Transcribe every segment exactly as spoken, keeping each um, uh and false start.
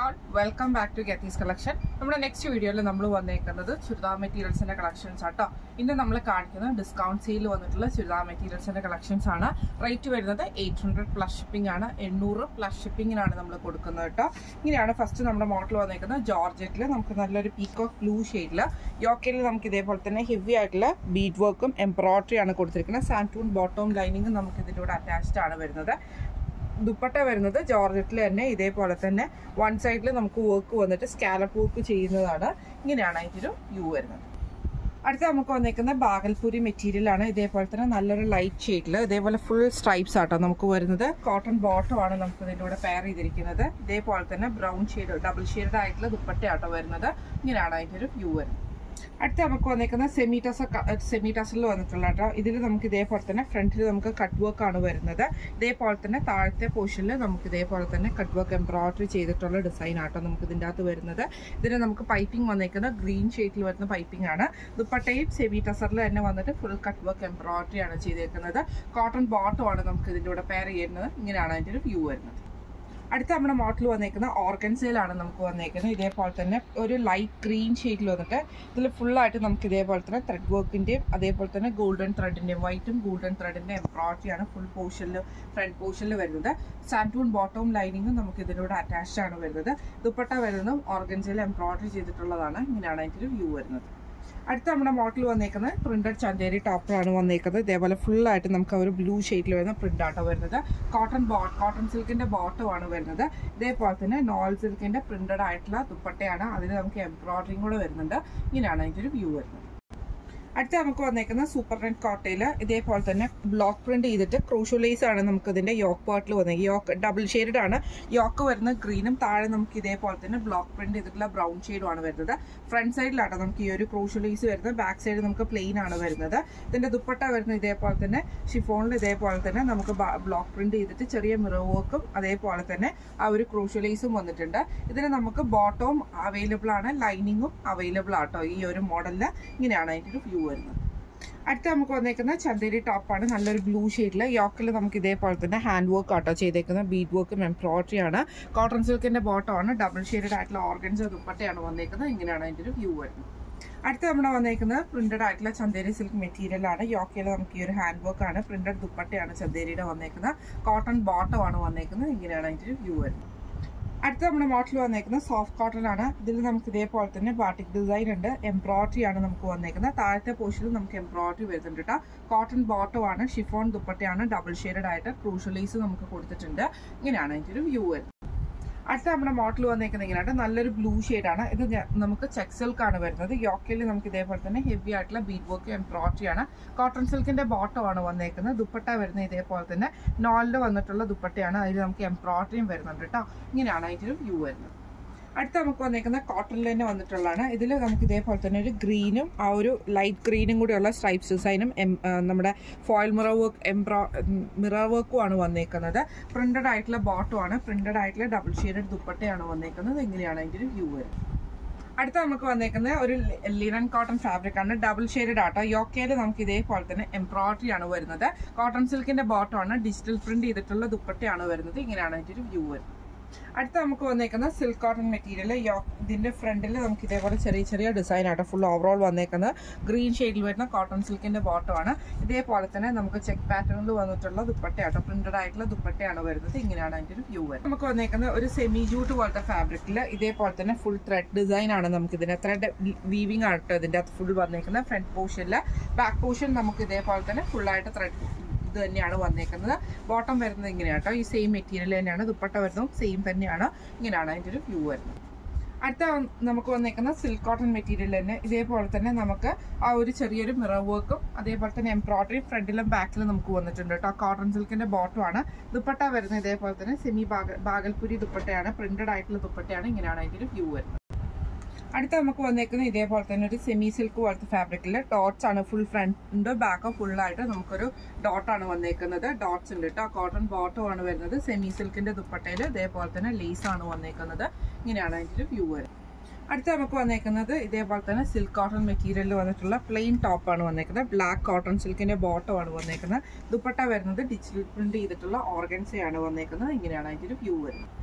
all, welcome back to Getty's collection. നമ്മുടെ next വീഡിയോയിൽ നമ്മൾ വന്നേക്കുന്നത് ചുരിദാർ മെറ്റീരിയൽസിന്റെ കളക്ഷൻസ് ആട്ടോ. ഇന്ന് നമ്മൾ കാണിക്കുന്നത് ഡിസ്കൗണ്ട് സെയിൽ വന്നിട്ടുള്ള ചുരിദാർ മെറ്റീരിയൽസിന്റെ കളക്ഷൻസ് ആണ്. റേറ്റ് വരുന്നത് എയ്റ്റ് ഹൺഡ്രഡ് പ്ലസ് ഷിപ്പിംഗ് ആണ്, എണ്ണൂറ് പ്ലസ് ഷിപ്പിംഗിനാണ് നമ്മൾ കൊടുക്കുന്നത് കേട്ടോ. ഇങ്ങനെയാണ് ഫസ്റ്റ് നമ്മുടെ മോഡൽ വന്നേക്കുന്നത്. ജോർജറ്റിൽ നമുക്ക് നല്ലൊരു പീകോക്ക് ബ്ലൂ ഷെയ്ഡിൽ യോക്കയിൽ നമുക്ക് ഇതേപോലെ തന്നെ ഹെവി ആയിട്ടുള്ള ബീഡ് വർക്കും എംബ്രോയിഡറി ആണ് കൊടുത്തിരിക്കുന്നത്. സാൻറ്റൂൺ ബോട്ടം ലൈനിങ്ങും നമുക്ക് ഇതിൻ്റെ കൂടെ അറ്റാച്ച്ഡ് ആണ് വരുന്നത്. ദുപ്പട്ട വരുന്നത് ജോർജറ്റിൽ തന്നെ ഇതേപോലെ തന്നെ വൺ സൈഡിൽ നമുക്ക് വർക്ക് വന്നിട്ട് സ്കാലപ്പ് വർക്ക് ചെയ്യുന്നതാണ്. ഇങ്ങനെയാണ് അതിൻ്റെ വ്യൂ വരുന്നത്. അടുത്ത നമുക്ക് വന്നേക്കുന്ന ബാഗൽപൂരി മെറ്റീരിയൽ ആണ്. ഇതേപോലെ തന്നെ നല്ലൊരു ലൈറ്റ് ഷെയ്ഡിൽ ഇതേപോലെ ഫുൾ സ്ട്രൈപ്സ് ആട്ടോ നമുക്ക് വരുന്നത്. കോട്ടൺ ബോട്ടം ആണ് നമുക്ക് ഇതിൻ്റെ കൂടെ പെയർ ചെയ്തിരിക്കുന്നത്. ഇതേപോലെ തന്നെ ബ്രൗൺ ഷെയ്ഡ് ഡബിൾ ഷെയ്ഡ് ആയിട്ടുള്ള ദുപ്പട്ട ആട്ടോ വരുന്നത്. ഇങ്ങനെയാണ് അതിൻ്റെ ഒരു വ്യൂ വരുന്നത്. അടുത്ത നമുക്ക് വന്നേക്കുന്ന സെമി ടസർ സെമി ടസറിൽ വന്നിട്ടുള്ള കേട്ടോ. ഇതിൽ നമുക്ക് ഇതേപോലെ തന്നെ ഫ്രണ്ടിൽ നമുക്ക് കട്ട് വർക്ക് ആണ് വരുന്നത്. ഇതേപോലെ തന്നെ താഴത്തെ പോർഷനിൽ നമുക്ക് ഇതേപോലെ തന്നെ കട്ട് വർക്ക് എംബ്രോയിഡറി ചെയ്തിട്ടുള്ള ഡിസൈൻ ആട്ടോ നമുക്ക് ഇതിൻ്റെ അകത്ത് വരുന്നത്. ഇതിന് നമുക്ക് പൈപ്പിംഗ് വന്നേക്കുന്നത് ഗ്രീൻ ഷെയ്ഡിൽ വരുന്ന പൈപ്പിംഗ് ആണ്. ദുപ്പട്ടയും സെമി ടസറിൽ തന്നെ വന്നിട്ട് ഫുൾ കട്ട് വർക്ക് എംബ്രോയിഡറി ആണ് ചെയ്തേക്കുന്നത്. കോട്ടൺ ബോട്ടം ആണ് നമുക്ക് ഇതിൻ്റെ കൂടെ പെയർ ചെയ്യുന്നത്. ഇങ്ങനെയാണ് അതിൻ്റെ ഒരു വ്യൂ വരുന്നത്. അടുത്ത നമ്മുടെ മോഡൽ വന്നേക്കുന്ന ഓർഗൻസയിലാണ് നമുക്ക് വന്നേക്കുന്നത്. ഇതേപോലെ തന്നെ ഒരു ലൈറ്റ് ഗ്രീൻ ഷെയ്ഡിൽ വന്നിട്ട് ഇതിൽ ഫുള്ളായിട്ട് നമുക്ക് ഇതേപോലെ തന്നെ ത്രെഡ് വർക്കിൻ്റെയും അതേപോലെ തന്നെ ഗോൾഡൻ ത്രെഡിൻ്റെയും വൈറ്റും ഗോൾഡൻ ത്രെഡിൻ്റെ എംബ്രോയിഡറിയാണ് ഫുൾ പോർഷനിൽ ഫ്രണ്ട് പോർഷനിൽ വരുന്നത്. സാൻറ്റൂൺ ബോട്ടവും ലൈനിങ്ങും നമുക്ക് ഇതിലൂടെ അറ്റാച്ച്ഡ് ആണ് വരുന്നത്. ദുപ്പട്ട വരുന്നതും ഓർഗൻസയിൽ എംബ്രോയിഡറി ചെയ്തിട്ടുള്ളതാണ്. ഇങ്ങനെയാണ് അതിൻ്റെ വ്യൂ വരുന്നത്. അടുത്ത നമ്മുടെ മോഡൽ വന്നേക്കുന്നത് പ്രിന്റഡ് ചന്തേരി ടോപ്പറാണ് വന്നേക്കുന്നത്. ഇതേപോലെ ഫുള്ളായിട്ട് നമുക്ക് ഒരു ബ്ലൂ ഷെയ്ഡിൽ വരുന്ന പ്രിന്റ് ആട്ടോ വരുന്നത്. കോട്ടൺ ബോ കോട്ടൺ സിൽക്കിന്റെ ബോട്ടം ആണ് വരുന്നത്. ഇതേപോലെ തന്നെ നോൾ സിൽക്കിന്റെ പ്രിന്റഡ് ആയിട്ടുള്ള ദുപ്പട്ടയാണ്. അതിൽ നമുക്ക് എംബ്രോയിഡറിയും കൂടെ വരുന്നുണ്ട്. ഇങ്ങനെയാണ് അതിൻ്റെ ഒരു വ്യൂ വരുന്നത്. അടുത്ത നമുക്ക് വന്നേക്കുന്ന സൂപ്പർ നെറ്റ് കോട്ടയിൽ ഇതേപോലെ തന്നെ ബ്ലോക്ക് പ്രിന്റ് ചെയ്തിട്ട് ക്രൂഷോ ലേസ് ആണ് നമുക്ക് ഇതിന്റെ യോക്ക് പാർട്ടിൽ വന്നത്. യോക്ക് ഡബിൾ ഷെയ്ഡ് ആണ്. യോക്ക് വരുന്നത് ഗ്രീനും താഴെ നമുക്ക് ഇതേപോലെ തന്നെ ബ്ലോക്ക് പ്രിന്റ് ചെയ്തിട്ടുള്ള ബ്രൗൺ ഷെയ്ഡും ആണ് വരുന്നത്. ഫ്രണ്ട് സൈഡിലാണ് നമുക്ക് ഈ ഒരു ക്രൂഷോ ലേസ് വരുന്നത്. ബാക്ക് സൈഡ് നമുക്ക് പ്ലെയിൻ ആണ് വരുന്നത്. ഇതിന്റെ ദുപ്പട്ട വരുന്നത് ഇതേപോലെ തന്നെ ഷിഫോണിൽ ഇതേപോലെ തന്നെ നമുക്ക് ബ്ലോക്ക് പ്രിന്റ് ചെയ്തിട്ട് ചെറിയ മിറർ വർക്കും അതേപോലെ തന്നെ ആ ഒരു ക്രൂഷോ ലേസും വന്നിട്ടുണ്ട്. ഇതിന് നമുക്ക് ബോട്ടവും അവൈലബിൾ ആണ്, ലൈനിങ്ങും അവൈലബിൾ ആട്ടോ ഈ ഒരു മോഡലില്. ഇങ്ങനെയാണ് അതിൻ്റെ ഒരു വ്യൂ വരുന്നത്. അടുത്ത നമുക്ക് വന്നേക്കുന്ന ചന്തേരി ടോപ്പാണ്. നല്ലൊരു ബ്ലൂ ഷെയ്ഡിൽ യോക്കിൽ നമുക്ക് ഇതേപോലെ തന്നെ ഹാൻഡ് വർക്ക് ആട്ടോ ചെയ്തേക്കുന്നത്. ബീഡ് വർക്കും എംബ്രോയിഡറി ആണ്. കോട്ടൺ സിൽക്കിന്റെ ബോട്ടം ആണ്. ഡബിൾ ഷെയ്ഡഡ് ആയിട്ടുള്ള ഓർഗൻസ ദുപ്പട്ടയാണ് വന്നേക്കുന്നത്. ഇങ്ങനെയാണ് അതിൻ്റെ ഒരു വ്യൂ വരുന്നത്. അടുത്ത നമ്മുടെ വന്നേക്കുന്നത് പ്രിന്റഡ് ആയിട്ടുള്ള ചന്തേരി സിൽക്ക് മെറ്റീരിയൽ ആണ്. യോക്കയിൽ നമുക്ക് ഈ ഒരു ഹാൻഡ് വർക്ക് ആണ്. പ്രിന്റഡ് ദുപ്പട്ടയാണ് ചന്തേരിയുടെ വന്നേക്കുന്നത്. കോട്ടൺ ബോട്ടം ആണ് വന്നേക്കുന്നത്. ഇങ്ങനെയാണ് അതിൻ്റെ ഒരു വ്യൂ വരുന്നത്. അടുത്ത നമ്മുടെ മോഡൽ വന്നേക്കുന്നത് സോഫ്റ്റ് കോട്ടൺ ആണ്. ഇതിൽ നമുക്ക് ഇതേപോലെ തന്നെ ബാട്ടിക് ഡിസൈൻ ഉണ്ട്. എംബ്രോയിഡറി ആണ് നമുക്ക് വന്നേക്കുന്നത്. താഴത്തെ പോർഷനിൽ നമുക്ക് എംബ്രോയിഡറി വരുന്നുണ്ട് കേട്ടോ. കോട്ടൺ ബോട്ടം ആണ്. ഷിഫോൺ ദുപ്പട്ടയാണ്. ഡബിൾ ഷെയ്ഡഡ് ആയിട്ട് ക്രൂഷോ ലേസ് നമുക്ക് കൊടുത്തിട്ടുണ്ട്. ഇങ്ങനെയാണ് അതിൻ്റെ ഒരു വ്യൂ വരുന്നത്. അടുത്ത നമ്മുടെ മോഡൽ വന്നേക്കുന്നത് ഇങ്ങനെയാണ്. നല്ലൊരു ബ്ലൂ ഷെയ്ഡാണ്. ഇത് നമുക്ക് ചെക്ക് സിൽക്ക് ആണ് വരുന്നത്. യോക്കയിൽ നമുക്ക് ഇതേപോലെ തന്നെ ഹെവി ആയിട്ടുള്ള ബീഡ് വർക്ക് എംബ്രോയിഡറി ആണ്. കോട്ടൺ സിൽക്കിന്റെ ബോട്ടം ആണ് വന്നേക്കുന്നത്. ദുപ്പട്ട വരുന്നത് ഇതേപോലെ തന്നെ നോളിൽ വന്നിട്ടുള്ള ദുപ്പട്ടയാണ്. അതിൽ നമുക്ക് എംബ്രോയിഡറിയും വരുന്നുണ്ട് കേട്ടോ. ഇങ്ങനെയാണ് അതിൻ്റെ ഒരു വ്യൂ വരുന്നത്. അടുത്ത നമുക്ക് വന്നേക്കുന്ന കോട്ടണിൽ തന്നെ വന്നിട്ടുള്ളതാണ്. ഇതിൽ നമുക്ക് ഇതേപോലെ തന്നെ ഒരു ഗ്രീനും ആ ഒരു ലൈറ്റ് ഗ്രീനും കൂടിയുള്ള സ്ട്രൈപ്സ് ഡിസൈനും നമ്മുടെ ഫോയിൽ മിറർ വർക്ക് എംബ്രോ മിറർ വർക്കും ആണ് വന്നേക്കുന്നത്. പ്രിന്റഡ് ആയിട്ടുള്ള ബോട്ടം ആണ്. പ്രിന്റഡ് ആയിട്ടുള്ള ഡബിൾ ഷെയ്ഡഡ് ദുപ്പട്ടയാണ് വന്നേക്കുന്നത്. ഇങ്ങനെയാണ് അതിൻ്റെ ഒരു വ്യൂ വരുന്നത്. അടുത്ത നമുക്ക് വന്നേക്കുന്നത് ഒരു ലിനൻ കോട്ടൺ ഫാബ്രിക് ആണ്. ഡബിൾ ഷെയ്ഡഡ് ആട്ടോ. യോക്കയിൽ നമുക്ക് ഇതേപോലെ തന്നെ എംബ്രോയിഡറി ആണ് വരുന്നത്. കോട്ടൺ സിൽക്കിന്റെ ബോട്ടം ആണ്. ഡിജിറ്റൽ പ്രിന്റ് ചെയ്തിട്ടുള്ള ദുപ്പട്ടയാണ് വരുന്നത്. ഇങ്ങനെയാണ് അതിൻ്റെ ഒരു വ്യൂ വരുന്നത്. അടുത്ത നമുക്ക് വന്നേക്കുന്നത് സിൽക്ക് കോട്ടൺ മെറ്റീരിയൽ. ഇതിന്റെ ഫ്രണ്ടിൽ നമുക്ക് ഇതേപോലെ ചെറിയ ചെറിയ ഡിസൈൻ ആട്ടോ ഫുൾ ഓവറോൾ വന്നേക്കുന്നത്. ഗ്രീൻ ഷെയ്ഡിൽ വരുന്ന കോട്ടൺ സിൽക്കിന്റെ ബോട്ടം ആണ്. ഇതേപോലെ തന്നെ നമുക്ക് ചെക്ക് പാറ്റേണിൽ വന്നിട്ടുള്ള ദുപ്പട്ടയാട്ടോ. പ്രിന്റഡ് ആയിട്ടുള്ള ദുപ്പട്ടയാണ് വരുന്നത്. ഇങ്ങനെയാണ് അതിന്റെ ഒരു വ്യൂ വരുന്നത്. നമുക്ക് വന്നേക്കുന്നത് ഒരു സെമി ജൂട്ട് പോലത്തെ ഫാബ്രിക്കിൽ ഇതേപോലെ തന്നെ ഫുൾ ത്രെഡ് ഡിസൈൻ ആണ്. നമുക്ക് ഇതിന്റെ ത്രെഡ് വീവിംഗ് ആട്ടോ ഇതിന്റെ അകത്ത് ഫുൾ വന്നേക്കുന്നത്. ഫ്രണ്ട് പോർഷനിൽ ബാക്ക് പോർഷൻ നമുക്ക് ഇതേപോലെ തന്നെ ഫുൾ ആയിട്ട് ത്രെഡ് ഇത് തന്നെയാണ് വന്നേക്കുന്നത്. ബോട്ടം വരുന്നത് ഇങ്ങനെയാട്ടോ. ഈ സെയിം മെറ്റീരിയൽ തന്നെയാണ്. ദുപ്പട്ട വരുന്നതും സെയിം തന്നെയാണ്. ഇങ്ങനെയാണ് അതിൻ്റെ ഒരു വ്യൂ വരുന്നത്. അടുത്ത നമുക്ക് വന്നേക്കുന്ന സിൽക്ക് കോട്ടൺ മെറ്റീരിയൽ തന്നെ ഇതേപോലെ തന്നെ നമുക്ക് ആ ഒരു ചെറിയൊരു മിറർ വർക്കും അതേപോലെ തന്നെ എംബ്രോയിഡറി ഫ്രണ്ടിലും ബാക്കിലും നമുക്ക് വന്നിട്ടുണ്ട് കേട്ടോ. കോട്ടൺ സിൽക്കിന്റെ ബോട്ടം ആണ്. ദുപ്പട്ട വരുന്നത് ഇതേപോലെ തന്നെ സെമി ബാഗൽപുരി ദുപ്പട്ടയാണ്. പ്രിന്റഡ് ആയിട്ടുള്ള ദുപ്പട്ടയാണ്. ഇങ്ങനെയാണ് അതിൻ്റെ ഒരു വ്യൂ വരുന്നത്. അടുത്ത നമുക്ക് വന്നേക്കുന്നത് ഇതേപോലെ തന്നെ ഒരു സെമി സിൽക്ക് പോലത്തെ ഫാബ്രിക്കിൽ ഡോട്ട്സ് ആണ്. ഫുൾ ഫ്രണ്ട് ബാക്ക് ഫുള്ളായിട്ട് നമുക്കൊരു ഡോട്ടാണ് വന്നേക്കുന്നത്. ഡോട്ട്സ് ഉണ്ട് കേട്ടോ. കോട്ടൺ ബോട്ടം ആണ് വരുന്നത്. സെമി സിൽക്കിന്റെ ദുപ്പട്ടയിൽ ഇതേപോലെ തന്നെ ലേസ് ആണ് വന്നേക്കുന്നത്. ഇങ്ങനെയാണ് അതിൻ്റെ ഒരു വ്യൂ വരുന്നത്. അടുത്ത നമുക്ക് വന്നേക്കുന്നത് ഇതേപോലെ തന്നെ സിൽക്ക് കോട്ടൺ മെറ്റീരിയലിൽ വന്നിട്ടുള്ള പ്ലെയിൻ ടോപ്പാണ് വന്നേക്കുന്നത്. ബ്ലാക്ക് കോട്ടൺ സിൽക്കിന്റെ ബോട്ടം ആണ് വന്നേക്കുന്നത്. ദുപ്പട്ട വരുന്നത് ഡിജിറ്റൽ പ്രിന്റ് ചെയ്തിട്ടുള്ള ഓർഗൻസയാണ് വന്നേക്കുന്നത്. ഇങ്ങനെയാണ് അതിൻ്റെ ഒരു വ്യൂ വരുന്നത്.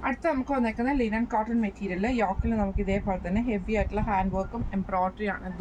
അടുത്ത നമുക്ക് വന്നേക്കുന്ന ലിനൻ കോട്ടൺ മെറ്റീരിയൽ. യോക്കിൽ നമുക്ക് ഇതേപോലെ തന്നെ ഹെവി ആയിട്ടുള്ള ഹാൻഡ് വർക്കും എംബ്രോയിഡറി ആണ്,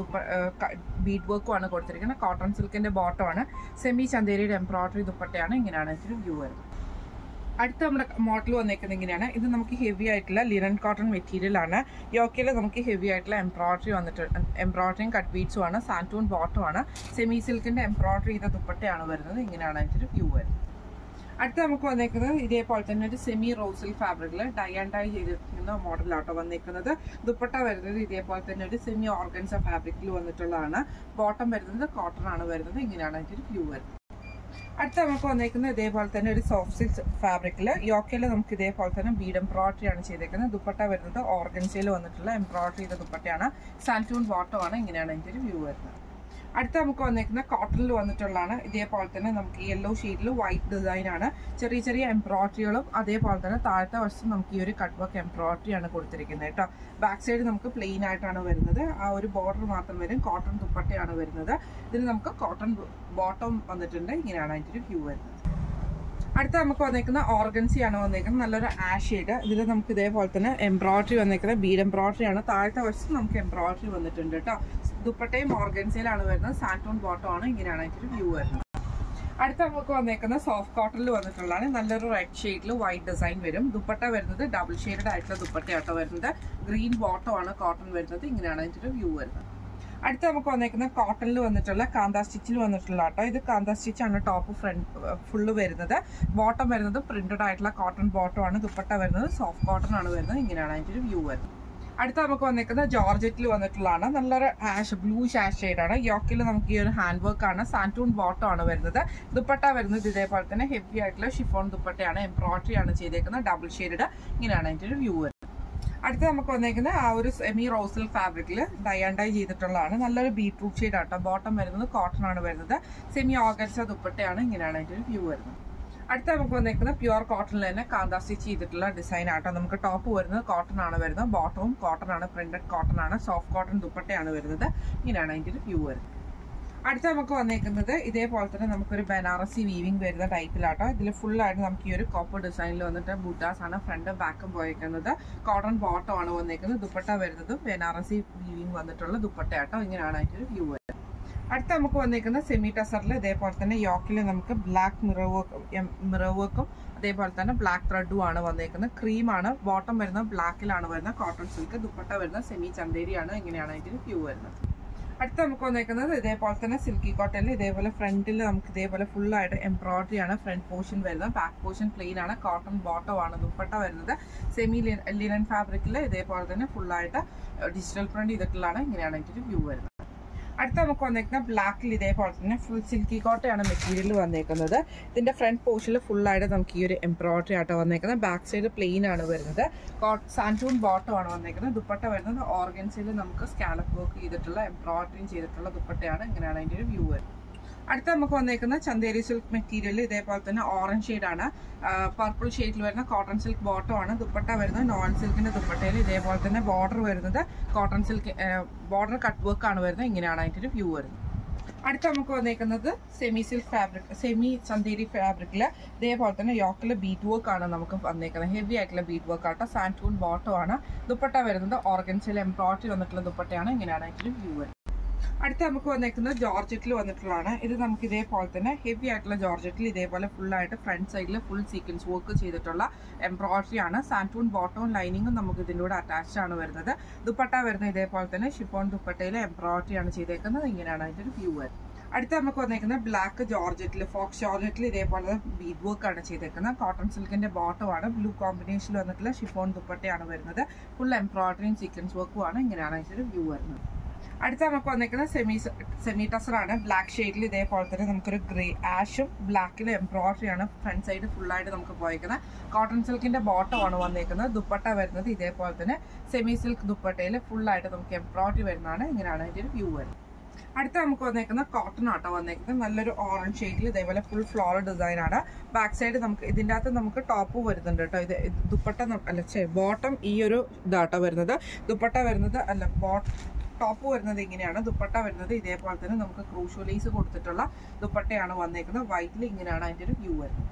ബീഡ് വർക്കും ആണ് കൊടുത്തിരിക്കുന്നത്. കോട്ടൺ സിൽക്കിന്റെ ബോട്ടം ആണ്. സെമി ചന്തേരിയുടെ എംബ്രോയിഡറി ദുപ്പട്ടയാണ്. ഇങ്ങനെയാണ് ഇതിന്റെ വ്യൂ വരുന്നത്. അടുത്ത നമ്മുടെ മോഡൽ വന്നേക്കുന്നത് ഇങ്ങനെയാണ്. ഇത് നമുക്ക് ഹെവി ആയിട്ടുള്ള ലിനൻ കോട്ടൺ മെറ്റീരിയൽ ആണ്. യോക്കയിൽ നമുക്ക് ഹെവി ആയിട്ടുള്ള എംബ്രോയിഡറി വന്നിട്ട് എംബ്രോയിഡറിയും കട്ട് ബീഡ്സും ആണ്. സാൻറ്റൂൺ ബോട്ടം ആണ്. സെമി സിൽക്കിന്റെ എംബ്രോയിഡറി ചെയ്ത ദുപ്പട്ടയാണ് വരുന്നത്. ഇങ്ങനെയാണ് അതിന്റെ വ്യൂ വരുന്നത്. അടുത്ത നമുക്ക് വന്നേക്കുന്നത് ഇതേപോലെ തന്നെ ഒരു സെമി റോസിൽ ഫാബ്രിക്കിൽ ഡൈ ആൻഡ് ഡൈ ചെയ്തിരിക്കുന്ന മോഡലാട്ടോ വന്നേക്കുന്നത്. ദുപ്പട്ട വരുന്നത് ഇതേപോലെ തന്നെ ഒരു സെമി ഓർഗൻസ ഫാബ്രിക്കിൽ വന്നിട്ടുള്ളതാണ്. ബോട്ടം വരുന്നത് കോട്ടൺ ആണ് വരുന്നത്. ഇങ്ങനെയാണ് അതിന്റെ വ്യൂ വരുന്നത്. അടുത്ത നമുക്ക് വന്നേക്കുന്നത് ഇതേപോലെ തന്നെ ഒരു സോഫ്റ്റ് സിൽക്ക് ഫാബ്രിക്കിൽ. യോക്കയിൽ നമുക്ക് ഇതേപോലെ തന്നെ ബീഡ് എംബ്രോയിഡറി ആണ് ചെയ്തേക്കുന്നത്. ദുപ്പട്ട വരുന്നത് ഓർഗൻസയിൽ വന്നിട്ടുള്ള എംബ്രോയിഡറി ചെയ്ത ദുപ്പട്ടയാണ്. സാൻറ്റൂൺ ബോട്ടം ആണ്. ഇങ്ങനെയാണ് അതിന്റെ ഒരു വ്യൂ വരുന്നത്. അടുത്ത നമുക്ക് വന്നേക്കുന്ന കോട്ടണിൽ വന്നിട്ടുള്ളതാണ്. ഇതേപോലെ തന്നെ നമുക്ക് യെല്ലോ ഷെയ്ഡിൽ വൈറ്റ് ഡിസൈൻ ആണ്. ചെറിയ ചെറിയ എംബ്രോയിഡറികളും അതേപോലെ തന്നെ താഴത്തെ വശത്ത് നമുക്ക് ഈ ഒരു കട്ട് വർക്ക് എംബ്രോയിഡറി ആണ് കൊടുത്തിരിക്കുന്നത് കേട്ടോ. ബാക്ക് സൈഡ് നമുക്ക് പ്ലെയിൻ ആയിട്ടാണ് വരുന്നത്. ആ ഒരു ബോർഡർ മാത്രം വരും. കോട്ടൺ ദുപ്പട്ടയാണ് വരുന്നത്. ഇതിന് നമുക്ക് കോട്ടൺ ബോട്ടം വന്നിട്ടുണ്ട്. ഇങ്ങനെയാണ് അതിന്റെ ഒരു വ്യൂ വരുന്നത്. അടുത്ത നമുക്ക് വന്നേക്കുന്ന ഓർഗൻസി ആണ് വന്നേക്കുന്നത്. നല്ലൊരു ആഷ് ഷെയ്ഡ്. ഇതിൽ നമുക്ക് ഇതേപോലെ തന്നെ എംബ്രോയിഡറി വന്നേക്കുന്നത് ബീഡ് എംബ്രോയിഡറി ആണ്. താഴത്തെ വശത്ത് നമുക്ക് എംബ്രോയിഡറി വന്നിട്ടുണ്ട് കേട്ടോ. ദുപ്പട്ടയും ഓർഗൻസിയിലാണ് വരുന്നത്. സാൻറ്റൂൺ ബോട്ടം ആണ്. ഇങ്ങനെയാണ് അതിന്റെ വ്യൂ വരുന്നത്. അടുത്ത നമുക്ക് വന്നേക്കുന്ന സോഫ്റ്റ് കോട്ടണിൽ വന്നിട്ടുള്ളതാണ്. നല്ലൊരു റെഡ് ഷെയ്ഡിൽ വൈറ്റ് ഡിസൈൻ വരും. ദുപ്പട്ട വരുന്നത് ഡബിൾ ഷെയ്ഡ് ആയിട്ടുള്ള ദുപ്പട്ടയാട്ടോ വരുന്നത്. ഗ്രീൻ ബോട്ടം ആണ് കോട്ടൺ വരുന്നത്. ഇങ്ങനെയാണ് അതിന്റെ വ്യൂ വരുന്നത്. അടുത്ത നമുക്ക് വന്നേക്കുന്ന കോട്ടണിൽ വന്നിട്ടുള്ള കാന്താ സ്റ്റിച്ചിൽ വന്നിട്ടുള്ള കേട്ടോ. ഇത് കാന്താ സ്റ്റിച്ച് ആണ്. ടോപ്പ് ഫ്രണ്ട് ഫുള്ള് വരുന്നത്. ബോട്ടം വരുന്നത് പ്രിന്റഡ് ആയിട്ടുള്ള കോട്ടൺ ബോട്ടം ആണ്. ദുപ്പട്ട വരുന്നത് സോഫ്റ്റ് കോട്ടൺ ആണ് വരുന്നത്. ഇങ്ങനെയാണ് അതിന്റെ ഒരു വ്യൂ വരുന്നത്. അടുത്ത നമുക്ക് വന്നേക്കുന്നത് ജോർജറ്റിൽ വന്നിട്ടുള്ളതാണ്. നല്ലൊരു ആഷ് ബ്ലൂ ഷാഷ് ഷെയ്ഡാണ്. യോക്കിൽ നമുക്ക് ഈ ഒരു ഹാൻഡ് വർക്ക് ആണ്. സാൻറ്റൂൺ ബോട്ടം ആണ് വരുന്നത്. ദുപ്പട്ട വരുന്നത് ഇതേപോലെ തന്നെ ഹെവി ആയിട്ടുള്ള ഷിഫോൺ ദുപ്പട്ടയാണ്. എംബ്രോയിഡറി ആണ് ചെയ്തേക്കുന്നത്. Double shade. ഇങ്ങനെയാണ് അതിന്റെ ഒരു വ്യൂ വരുന്നത്. അടുത്ത നമുക്ക് വന്നേക്കുന്നത് ആ ഒരു സെമി റോസൽ ഫാബ്രിക്കിൽ ഡൈ ആൻഡ് ഡൈ ചെയ്തിട്ടുള്ളതാണ്. നല്ലൊരു ബീട്രൂട്ട് ഷെയ്ഡ് ആട്ടോ. ബോട്ടം വരുന്നത് കോട്ടൺ ആണ് വരുന്നത്. സെമി ഓർഗൻസ ദുപ്പട്ടയാണ്. ഇങ്ങനെയാണ് അതിന്റെ ഒരു വ്യൂ വരുന്നത്. അടുത്ത നമുക്ക് വന്നേക്കുന്നത് പ്യുവർ കോട്ടണിൽ തന്നെ കാന്താ സ്റ്റിച്ച് ചെയ്തിട്ടുള്ള ഡിസൈൻ ആട്ടോ. നമുക്ക് ടോപ്പ് വരുന്നത് കോട്ടൺ ആണ് വരുന്നത്. ബോട്ടവും കോട്ടൺ ആണ്. പ്രിന്റഡ് കോട്ടൺ ആണ്. സോഫ്റ്റ് കോട്ടൺ ദുപ്പട്ടയാണ് വരുന്നത്. ഇങ്ങനെയാണ് അതിന്റെ ഒരു വ്യൂ വരുന്നത്. അടുത്ത നമുക്ക് വന്നേക്കുന്നത് ഇതേപോലെ തന്നെ നമുക്കൊരു ബനാറസി വീവിംഗ് വരുന്ന ടൈപ്പിലാട്ടോ. ഇതിൽ ഫുൾ ആയിട്ട് നമുക്ക് ഈ ഒരു കോപ്പർ ഡിസൈനിൽ വന്നിട്ട് ബുട്ടാസ് ആണ് ഫ്രണ്ടും ബാക്കും പോയേക്കുന്നത്. കോട്ടൺ ബോട്ടം ആണ് വന്നേക്കുന്നത്. ദുപ്പട്ട വരുന്നതും ബനാറസി വീവിംഗ് വന്നിട്ടുള്ള ദുപ്പട്ടയാട്ടോ. ഇങ്ങനെയാണ് അതിന്റെ ഒരു വ്യൂ വരുന്നത്. അടുത്ത നമുക്ക് വന്നേക്കുന്ന സെമി ടസറിൽ ഇതേപോലെ തന്നെ യോക്കിൽ നമുക്ക് ബ്ലാക്ക് മിറർ വർക്ക് മിറർ വർക്കും അതേപോലെ തന്നെ ബ്ലാക്ക് ത്രെഡും ആണ് വന്നേക്കുന്നത്. ക്രീമാണ്. ബോട്ടം വരുന്നത് ബ്ലാക്കിലാണ് വരുന്നത്. Cotton silk. ദുപ്പട്ട വരുന്നത് സെമി ചന്തേരിയാണ്. ഇങ്ങനെയാണ് അതിന്റെ വ്യൂ വരുന്നത്. അടുത്ത നമുക്ക് വന്നേക്കുന്നത് ഇതേപോലെ തന്നെ സിൽക്കി കോട്ടണിൽ ഇതേപോലെ ഫ്രണ്ടിൽ നമുക്ക് ഇതേപോലെ ഫുൾ ആയിട്ട് എംബ്രോയിഡറി ആണ് ഫ്രണ്ട് പോർഷൻ വരുന്നത്. ബാക്ക് പോർഷൻ പ്ലെയിൻ ആണ്. കോട്ടൺ ബോട്ടം ആണ്. ദുപ്പട്ട വരുന്നത് സെമി ലിനൻ ഫാബ്രിക്കിൽ ഇതേപോലെ തന്നെ ഫുൾ ആയിട്ട് ഡിജിറ്റൽ പ്രിന്റ് ചെയ്തിട്ടുള്ളതാണ്. ഇങ്ങനെയാണ് അതിന്റെ വ്യൂ വരുന്നത്. അടുത്ത നമുക്ക് വന്നേക്കുന്ന ബ്ലാക്കിൽ ഇതേപോലെ തന്നെ ഫുൾ സിൽക്കി കോട്ടയാണ് മെറ്റീരിയൽ വന്നേക്കുന്നത്. ഇതിന്റെ ഫ്രണ്ട് പോർഷനിൽ ഫുൾ ആയിട്ട് നമുക്ക് ഈ ഒരു എംബ്രോയിഡറി ആട്ടോ വന്നേക്കുന്നത്. ബാക്ക് സൈഡ് പ്ലെയിൻ ആണ് വരുന്നത്. സാൻറ്റൂൺ ബോട്ടം ആണ് വന്നേക്കുന്നത്. ദുപ്പട്ട വരുന്നത് ഓർഗൻസിൽ നമുക്ക് സ്കാലപ്പ് വർക്ക് ചെയ്തിട്ടുള്ള എംബ്രോയിഡറിയും ചെയ്തിട്ടുള്ള ദുപ്പട്ടയാണ്. ഇങ്ങനെയാണ് അതിന്റെ ഒരു വ്യൂ വരുന്നത്. അടുത്ത നമുക്ക് വന്നേക്കുന്ന ചന്തേരി സിൽക്ക് മെറ്റീരിയൽ ഇതേപോലെ തന്നെ ഓറഞ്ച് ഷെയ്ഡാണ്. പർപ്പിൾ ഷെയ്ഡിൽ വരുന്ന കോട്ടൺ സിൽക്ക് ബോട്ടം ആണ്. ദുപ്പട്ട വരുന്നത് നോൺ സിൽക്കിന്റെ ദുപ്പട്ടയിൽ ഇതേപോലെ തന്നെ ബോർഡർ വരുന്നത് cotton silk border cut work ആണ് വരുന്നത്. ഇങ്ങനെയാണ് അതിന്റെ ഒരു വ്യൂ വരുന്നത്. അടുത്ത നമുക്ക് വന്നേക്കുന്നത് semi silk fabric semi Chanderi ഫാബ്രിക്കില് ഇതേപോലെ തന്നെ യോക്കില് ബീറ്റ് വർക്ക് ആണ് നമുക്ക് വന്നേക്കുന്നത്. ഹെവി ആയിട്ടുള്ള ബീറ്റ് വർക്ക് ആട്ടോ. സാൻറ്റൂൺ ബോട്ടം ആണ്. ദുപ്പട്ട വരുന്നത് ഓർഗൻസിൽ എംബ്രോയിഡറി വന്നിട്ടുള്ള ദുപ്പട്ടയാണ്. ഇങ്ങനെയാണ് അതിന്റെ വ്യൂ വരുന്നത്. അടുത്ത നമുക്ക് വന്നേക്കുന്നത് ജോർജറ്റിൽ വന്നിട്ടുള്ളതാണ്. ഇത് നമുക്ക് ഇതേപോലെ തന്നെ ഹെവി ആയിട്ടുള്ള ജോർജറ്റിൽ ഇതേപോലെ ഫുൾ ആയിട്ട് ഫ്രണ്ട് സൈഡിൽ ഫുൾ സീക്വൻസ് വർക്ക് ചെയ്തിട്ടുള്ള എംബ്രോയിഡറി ആണ്. സാൻറ്റൂൺ ബോട്ടവും ലൈനിങ്ങും നമുക്ക് ഇതിൻ്റെ കൂടെ അറ്റാച്ച് ആണ് വരുന്നത്. ദുപ്പട്ട വരുന്നത് ഇതേപോലെ തന്നെ ഷിഫോൺ ദുപ്പട്ടയിൽ എംബ്രോയിഡറി ആണ് ചെയ്തേക്കുന്നത്. ഇങ്ങനെയാണ് അതിന്റെ ഒരു വ്യൂ വരുന്നത്. അടുത്ത നമുക്ക് വന്നേക്കുന്നത് ബ്ലാക്ക് ജോർജറ്റിൽ ഫോക്സ് ജോർജറ്റിൽ ഇതേപോലെ ബീഡ് വർക്ക് ആണ് ചെയ്തേക്കുന്നത്. കോട്ടൺ സിൽക്കിന്റെ ബോട്ടം ആണ്. ബ്ലൂ കോമ്പിനേഷനിൽ വന്നിട്ടുള്ള ഷിഫോൺ ദുപ്പട്ടയാണ് വരുന്നത്. ഫുൾ എംബ്രോയിഡറിയും സീക്വൻസ് വർക്കും ആണ്. ഇങ്ങനെയാണ് അതിന്റെ ഒരു വ്യൂ വരുന്നത്. അടുത്ത നമുക്ക് വന്നേക്കുന്നത് സെമി സെമി ടസറാണ്. ബ്ലാക്ക് ഷെയ്ഡിൽ ഇതേപോലെ തന്നെ നമുക്കൊരു ഗ്രേ ആഷും ബ്ലാക്കിൽ എംബ്രോയിഡറി ആണ് ഫ്രണ്ട് സൈഡ് ഫുൾ ആയിട്ട് നമുക്ക് പോയേക്കുന്നത്. കോട്ടൺ സിൽക്കിന്റെ ബോട്ടം ആണ് വന്നേക്കുന്നത്. ദുപ്പട്ട വരുന്നത് ഇതേപോലെ തന്നെ സെമി സിൽക്ക് ദുപ്പട്ടയിൽ ഫുൾ ആയിട്ട് നമുക്ക് എംബ്രോയിഡറി വരുന്നതാണ്. ഇങ്ങനെയാണ് അതിന്റെ ഒരു വ്യൂ വരുന്നത്. അടുത്ത നമുക്ക് വന്നേക്കുന്ന കോട്ടൺ ആട്ടോ വന്നേക്കുന്നത്. നല്ലൊരു ഓറഞ്ച് ഷെയ്ഡിൽ ഇതേപോലെ ഫുൾ ഫ്ലോറൽ ഡിസൈൻ ആണ്. ബാക്ക് സൈഡ് നമുക്ക് ഇതിൻ്റെ അകത്ത് നമുക്ക് ടോപ്പ് വരുന്നുണ്ട് കേട്ടോ. ഇത് ദുപ്പട്ട അല്ല ബോട്ടം ഈ ഒരു ഇതാട്ടോ വരുന്നത്. ദുപ്പട്ട വരുന്നത് അല്ല ബോട്ടം ടോപ്പ് വരുന്നത് ഇങ്ങനെയാണ്. ദുപ്പട്ട വരുന്നത് ഇതേപോലെ തന്നെ നമുക്ക് ക്രൂഷ്യൽ ലേസ് കൊടുത്തിട്ടുള്ള ദുപ്പട്ടയാണ് വന്നേക്കുന്നത്. വൈറ്റിൽ ഇങ്ങനെയാണ് അതിന്റെ ഒരു വ്യൂ വരുന്നത്.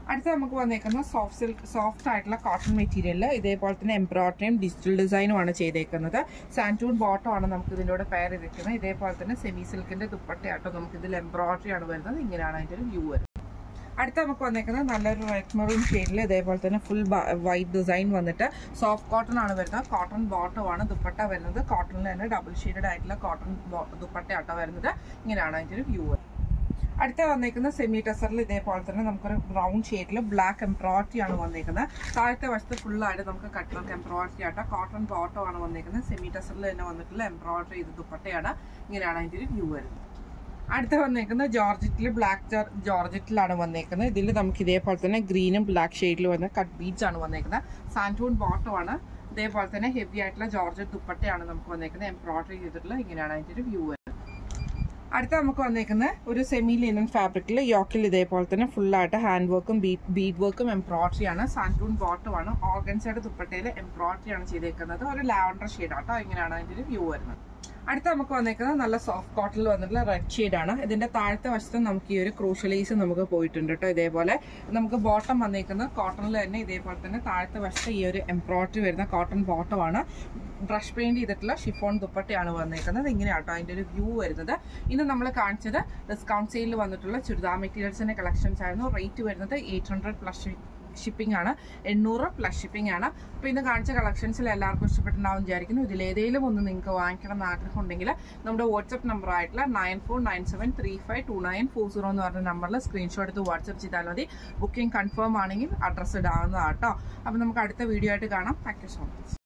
അടുത്ത നമുക്ക് വന്നേക്കുന്നത് സോഫ്റ്റ് സിൽക്ക് സോഫ്റ്റ് ആയിട്ടുള്ള കോട്ടൺ മെറ്റീരിയൽ ഇതേപോലെ തന്നെ എംബ്രോയിഡറിയും ഡിജിറ്റൽ ഡിസൈനും ആണ് ചെയ്തേക്കുന്നത്. സാൻറ്റൂൺ ബോട്ടം ആണ് നമുക്ക് ഇതിലൂടെ പെയർ ചെയ്തിരിക്കുന്നത്. ഇതേപോലെ തന്നെ സെമി സിൽക്കിന്റെ ദുപ്പട്ടയാട്ടോ നമുക്ക് ഇതിൽ എംബ്രോയിഡറി ആണ് വരുന്നത്. ഇങ്ങനെയാണ് അതിന്റെ ഒരു വ്യൂ വരുന്നത്. അടുത്ത നമുക്ക് വന്നേക്കുന്നത് നല്ലൊരു റെഡ് മെറൂൺ ഷെയ്ഡിൽ ഇതേപോലെ തന്നെ ഫുൾ വൈറ്റ് ഡിസൈൻ വന്നിട്ട് സോഫ്റ്റ് കോട്ടൺ ആണ് വരുന്നത്. കോട്ടൺ ബോട്ടം ആണ് ദുപ്പട്ട വരുന്നത്. കോട്ടണിൽ തന്നെ ഡബിൾ ഷെയ്ഡഡ് ആയിട്ടുള്ള കോട്ടൺ ദുപ്പട്ടയാട്ടോ വരുന്നത്. ഇങ്ങനെയാണ് അതിന്റെ ഒരു വ്യൂ വരുന്നത്. അടുത്ത വന്നേക്കുന്നത് സെമി ടെസറിൽ ഇതേപോലെ തന്നെ നമുക്കൊരു ബ്രൗൺ ഷെയ്ഡിൽ ബ്ലാക്ക് എംബ്രോയിഡറി ആണ് വന്നേക്കുന്നത്. താഴത്തെ വശത്ത് ഫുള്ളായിട്ട് നമുക്ക് കട്ട് വർക്ക് എംബ്രോയിഡറി ആട്ടോ. കോട്ടൺ ബോട്ടം ആണ് വന്നേക്കുന്നത്. സെമി ടെസറിൽ തന്നെ വന്നിട്ടുള്ള എംബ്രോയിഡറി ചെയ്ത് ദുപ്പട്ടയാണ്. ഇങ്ങനെയാണ് അതിന്റെ ഒരു വ്യൂ വരുന്നത്. അടുത്ത വന്നേക്കുന്നത് ജോർജറ്റിൽ ബ്ലാക്ക് ജോർജറ്റിലാണ് വന്നേക്കുന്നത്. ഇതിൽ നമുക്ക് ഇതേപോലെ തന്നെ ഗ്രീനും ബ്ലാക്ക് ഷെയ്ഡിൽ വന്ന കട്ട് ബീഡ്സ് ആണ് വന്നേക്കുന്നത്. സാൻറ്റൂൺ ബോട്ടം ആണ്. ഇതേപോലെ തന്നെ ഹെവി ആയിട്ടുള്ള ജോർജറ്റ് ദുപ്പട്ടയാണ് നമുക്ക് വന്നേക്കുന്നത്. എംബ്രോയിഡറി ചെയ്തിട്ടുള്ള ഇങ്ങനെയാണ് അതിന്റെ ഒരു വ്യൂ വരുന്നത്. അടുത്ത നമുക്ക് വന്നേക്കുന്നത് ഒരു സെമി ലിനൻ ഫാബ്രിക്കിൽ യോക്കിൽ ഇതേപോലെ തന്നെ ഫുള്ളായിട്ട് ഹാൻഡ് വർക്കും ബീഡ് വർക്കും എംബ്രോയിഡറി ആണ്. സാൻറ്റൂൺ ബോട്ടം ആണ്. ഓർഗൻസയുടെ ദുപ്പട്ടയിൽ എംബ്രോയിഡറി ആണ് ചെയ്തേക്കുന്നത്. ഒരു ലാവൻഡർ ഷെയ്ഡ് ആട്ടോ. ഇങ്ങനെയാണ് അതിന്റെ ഒരു വ്യൂ വരുന്നത്. അടുത്ത നമുക്ക് വന്നേക്കുന്നത് നല്ല സോഫ്റ്റ് കോട്ടണിൽ വന്നിട്ടുള്ള റെഡ് ഷെയ്ഡാണ്. ഇതിന്റെ താഴത്തെ വശത്ത് നമുക്ക് ഈ ഒരു ക്രൂഷ്യലൈസ് നമുക്ക് പോയിട്ടുണ്ട് കേട്ടോ. ഇതേപോലെ നമുക്ക് ബോട്ടം വന്നേക്കുന്നത് കോട്ടണിൽ തന്നെ ഇതേപോലെ തന്നെ താഴത്തെ വശത്ത് ഈ ഒരു എംബ്രോയിഡറി വരുന്ന കോട്ടൺ ബോട്ടം ആണ്. ബ്രഷ് പെയിന്റ് ചെയ്തിട്ടുള്ള ഷിഫോൺ ദുപ്പട്ടയാണ് വന്നേക്കുന്നത്. ഇങ്ങനെയാട്ടോ അതിന്റെ ഒരു വ്യൂ വരുന്നത്. ഇന്ന് നമ്മൾ കാണിച്ചത് ഡിസ്കൗണ്ട് സെയിലിൽ വന്നിട്ടുള്ള ചുരിദാർ മെറ്റീരിയൽസിന്റെ കളക്ഷൻസ് ആയിരുന്നു. റേറ്റ് വരുന്നത് എയ്റ്റ് ഹൺഡ്രഡ് പ്ലസ് ഷിപ്പിംഗ് ആണ്. എണ്ണൂറ് പ്ലസ് ഷിപ്പിംഗ് ആണ്. അപ്പോൾ ഇന്ന് കാണിച്ച കളക്ഷൻസിൽ എല്ലാവർക്കും ഇഷ്ടപ്പെട്ടുണ്ടാവും വിചാരിക്കുന്നു. ഇതിലേതെങ്കിലും ഒന്ന് നിങ്ങൾക്ക് വാങ്ങിക്കണം എന്ന് ആഗ്രഹം ഉണ്ടെങ്കിൽ നമ്മുടെ വാട്സ്ആപ്പ് നമ്പർ ആയിട്ടുള്ള nine four nine seven three five two nine four zero എന്ന് പറഞ്ഞ നമ്പറിൽ സ്ക്രീൻഷോട്ട് എടുത്ത് വാട്സ്ആപ്പ് ചെയ്താൽ മതി. ബുക്കിംഗ് കൺഫേം ആണെങ്കിൽ അഡ്രസ്സ് ഇടാവുന്നതാണ് കേട്ടോ. അപ്പോൾ നമുക്ക് അടുത്ത വീഡിയോ ആയിട്ട് കാണാം. Thank you so much.